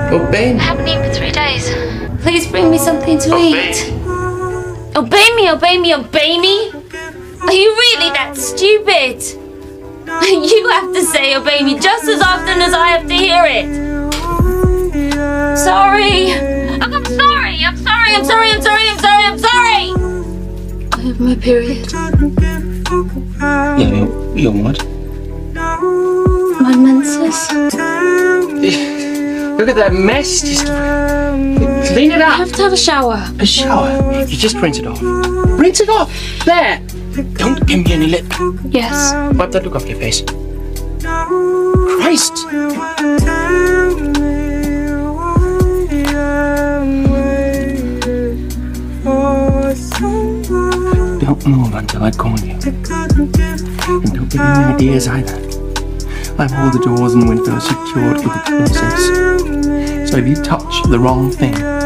Obey me. I haven't eaten for 3 days. Please bring me something to eat. Obey me, obey me, obey me? Are you really that stupid? You have to say obey me just as often as I have to hear it. Sorry. I'm sorry. I'm sorry. I'm sorry. I'm sorry. I'm sorry. I'm sorry. I have my period. You're what? My menses. Look at that mess. Just clean it I up. have to have a shower. A shower? You just rinse it off. Rinse it off. There. Don't give me any lip. Yes. Wipe that look off your face. Christ. Don't move until I call you. And don't give me any ideas either. I have all the doors and windows secured with explosives. So if you touch the wrong thing,